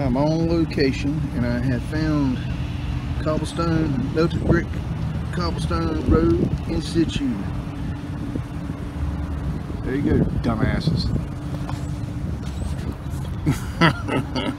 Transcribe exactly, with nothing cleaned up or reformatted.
I'm on location and I have found cobblestone, melted brick cobblestone road in situ. There you go, dumbasses.